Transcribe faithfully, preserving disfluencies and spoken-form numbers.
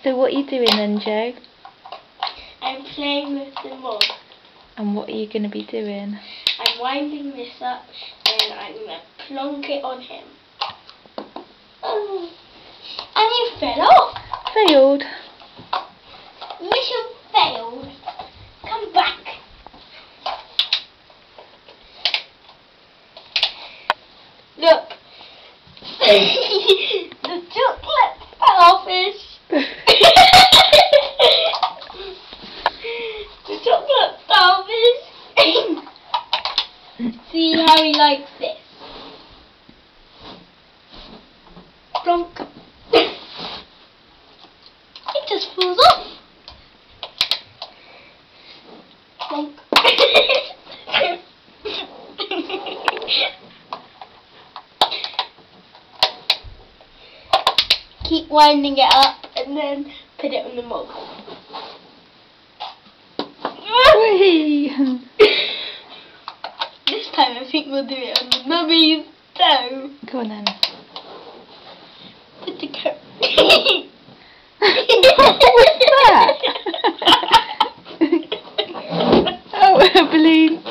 So what are you doing then, Joe? I'm playing with the mug. And what are you going to be doing? I'm winding this up and I'm going to plonk it on him. Oh. And he fell off. Failed. Mission failed. Come back. Look. The chocolate starfish. The chocolate starfish. See how he likes this. Plonk. It just falls off. Plonk. Keep winding it up and then put it on the mug. Whee! This time I think we'll do it on the mummy's toe. Go on then. Put the coat. What's that? Oh, a balloon.